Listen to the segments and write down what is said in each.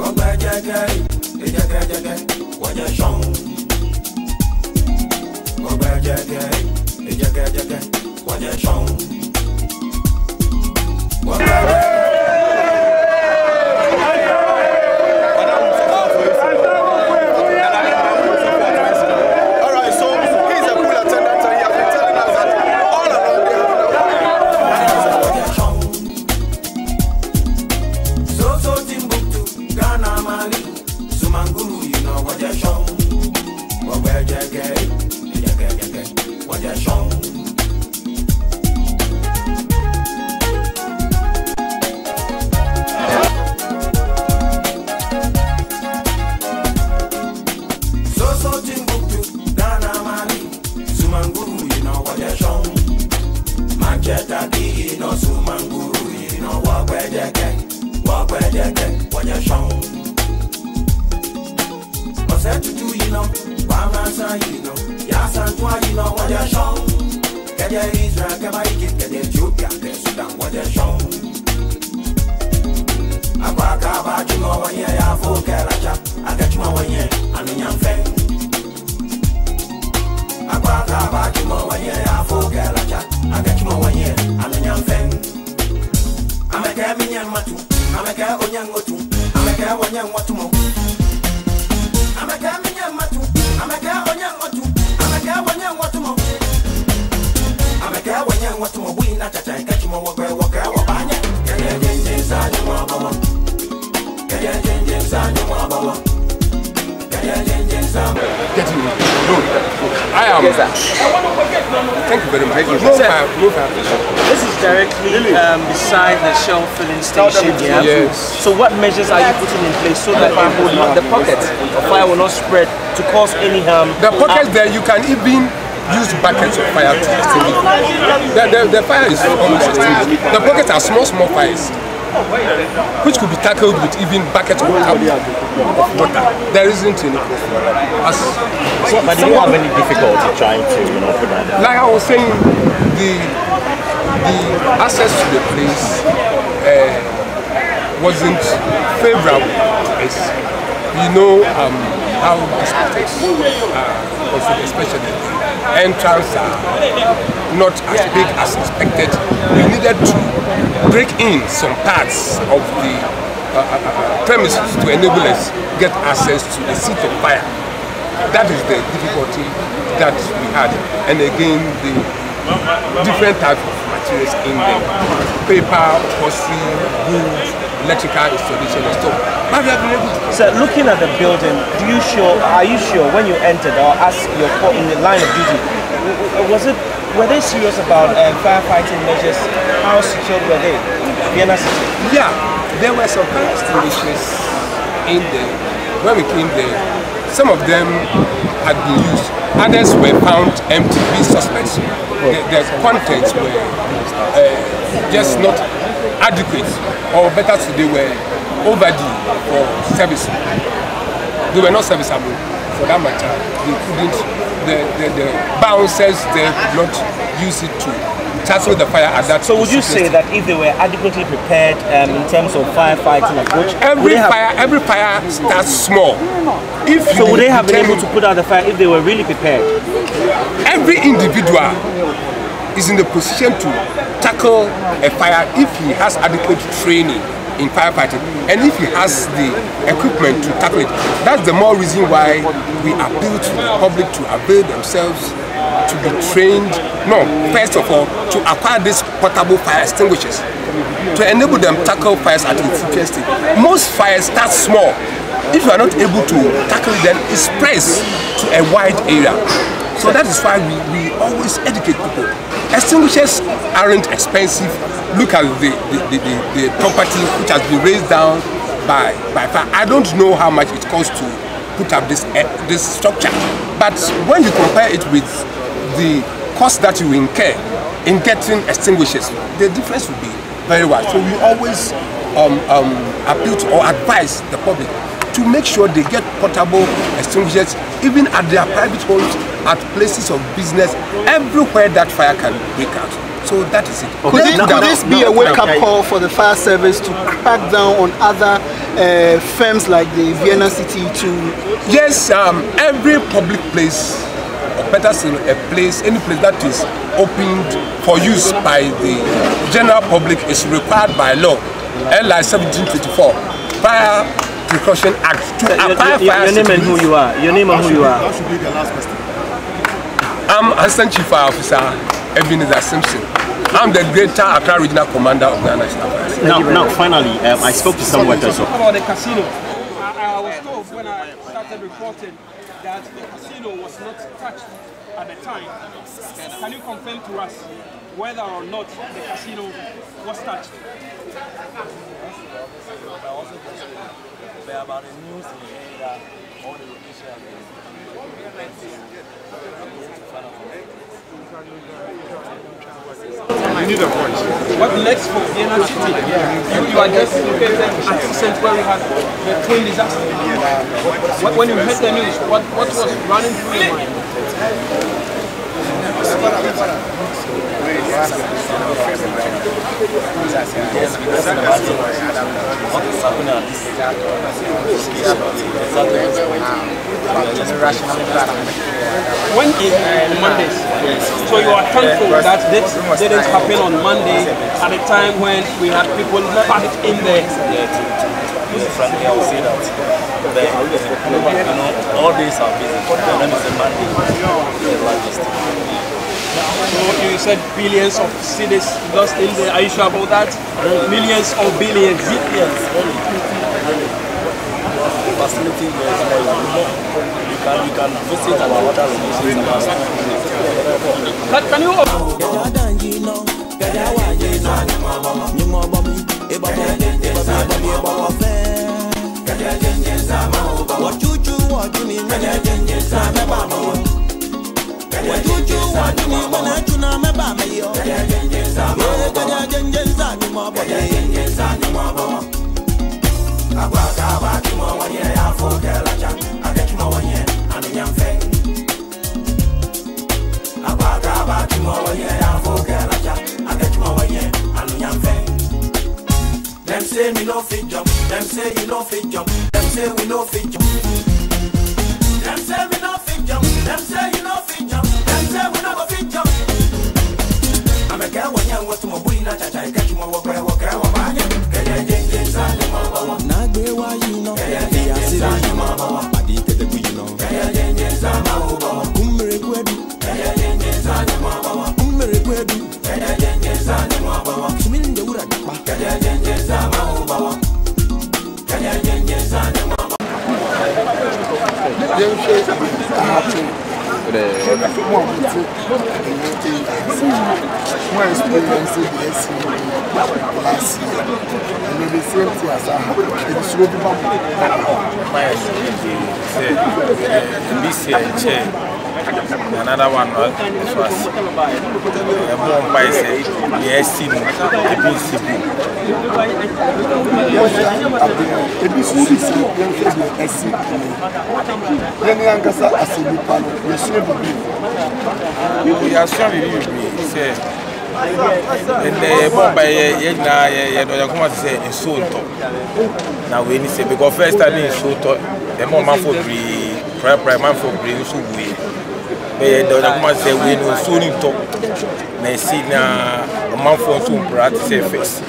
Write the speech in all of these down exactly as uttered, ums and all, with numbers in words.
I am. Yes, thank you very much. Thank you. Move out, move out. This is directly um, beside the Shell filling station here. Yes. So what measures are you putting in place so that fire will not, the pockets of fire will not spread to cause any harm? The pockets there, you can even use buckets of fire to extinguish. The, the, the fire is almost extinguished. The pockets are small, small fires, which could be tackled with even buckets of water. There isn't any problem. As so, but do you have any difficulty trying to, you know, put that down? Like I was saying, the the access to the place uh, wasn't favorable. It's, you know um, how these places are, also especially the entrance are not as big as expected. We needed to break in some parts of the uh, uh, premises to enable us get access to the seat of fire. That is the difficulty that we had. And again, the different types of materials in there: paper, upholstery, wood, electrical installation and stuff. But we have been able to. So, looking at the building, do you sure? Are you sure when you entered or asked your in the line of duty? Was it? Were they serious about um, firefighting measures? How secured were they? Vienna City? Yeah, there were some fire extinguishers in there. When we came there, some of them had been used. Others were found empty. We suspect the, the contents were uh, just not adequate, or better still, they were overdue for service. They were not serviceable for that matter. They couldn't, the, the, the bouncers they did not use it to tackle the fire at that. So would you say that if they were adequately prepared um, in terms of firefighting approach, every fire, every fire starts small. If so would they have been able to put out the fire if they were really prepared? Every individual is in the position to tackle a fire if he has adequate training in firefighting and if he has the equipment to tackle it. That's the more reason why we appeal to the public to avail themselves, to be trained. No, first of all, to acquire these portable fire extinguishers to enable them to tackle fires at its first stage. Most fires start small. If you are not able to tackle it, then it spreads to a wide area. So that is why we, we always educate people. Extinguishers aren't expensive. Look at the, the, the, the, the property which has been raised down by, by fire. I don't know how much it costs to put up this, uh, this structure. But when you compare it with the cost that you incur in getting extinguishers, the difference will be very wide. So we always um, um, appeal to or advise the public to make sure they get portable extinguishers, even at their private homes, at places of business, everywhere that fire can break out. So that is it. Could, it, could this be a wake-up call for the fire service to crack down on other uh, firms like the Vienna City to? Yes, um, every public place, or better still, a place, any place that is opened for use by the general public is required by law. L I seventeen twenty-four, Fire Precaution Act to your, acquire your, fire your name and who you are. Your name and who you are. That should be the last question. I'm Assistant Chief Fire Officer Ebenezer Simpson. I'm the Greater Accra Regional Commander of Ghana National Fire. Now, now, finally, um, I spoke to some workers. About the casino, I, I was told when I started reporting that the casino was not touched at the time. Can you confirm to us whether or not the casino was touched? About the news in the area, all the location You need a voice. What next for Vienna City? You, you are just located at St. where we had the twin disaster. What, when you heard the news, what, what was running through your mind? When is uh, Mondays? So you are thankful that this didn't happen on Monday at a time when we had people packed in there. Frankly, I would say that the, you know, all days are busy. Then it's a Monday, the largest. So you said billions of cities lost in there. Are you sure about that? Millions or billions? Billions, really. The facility is very small. You can, you can visit our water locations. Can, can you? What you do, what you mean, when you change what you do, what you mean, when I do not remember me, yo. Them say me no fit jump, them say you no fit jump, them say we no fit jump. Them say we no fit jump, them say you no fit jump, them say we no go fit jump. I'm a girl when you want to my bully na cha cha, catch my walk where walk where walk by you. Get your jeans on the mama. Na be why you know. Get your jeans on the mama. Body to the you know. Get your jeans on the mama. Umre kwedu. Get your jeans on the mama. Umre kwedu. Get your jeans on the mama. Sumin de ura dapa. Get your jeans on the mama. Get your jeans on the mama. Dem ṣe ahatu mo ti mo experience this last year and the same thing as I it is really bad. My experience this year chair another one was a bomb by say yes the B C B ebi so bi si dem ṣe de esi yẹn yankasa asenipa no yẹ ṣe bibi we are sure we will be say and the bomb by ye na ye do come say in so to na we ni say because first time in so to the more man for be prime man for bring so we e do come say we no so ni to na see na man for so practice face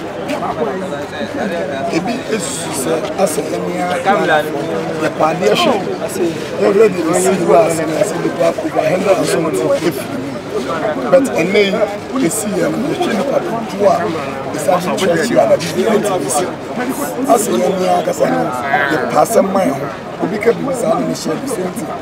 ebi esu sɛ asɛ ɛnia yɛ paade ɛhwɛ yɛ wura de esi wa asɛ asɛ nipa over hundred and something efi but ɛnɛ yi esi yɛ no yɛhwɛ nipa dodo a esa de kyerɛkyerɛ a nabi bi ɛnti esi asɛ ɛnia akasa no yɛ paasɛ mman ho obi ka bi saa no ne hyɛ bi sɛ nti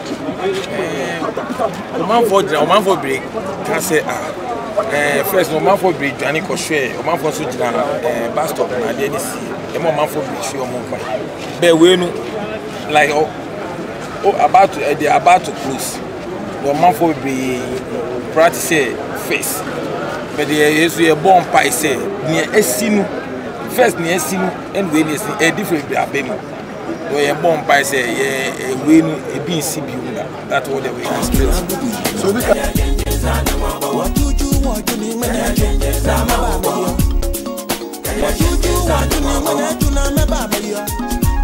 ɔmanfoɔ gyina ɔmanfoɔ bere ka sɛ a Eh, first, no man for bridge, Johnny Koshe, or man for Sujana, bus stop, and then see, a man for bridge, your mom. But we know, like, oh, oh about to, uh, they are about to close. Your man for be practice face. But there is a bomb pie say, near Essinu, first near Essinu, and when it's a different Abeno. Where a bomb pie say, a win a B C B, that's what they were straight. So we can. What you do, what you mean when you change the time about me? What you do, what you mean when you do not about me?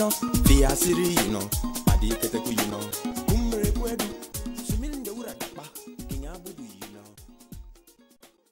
no, Fia Siri, you know, Madi Keteku, you know.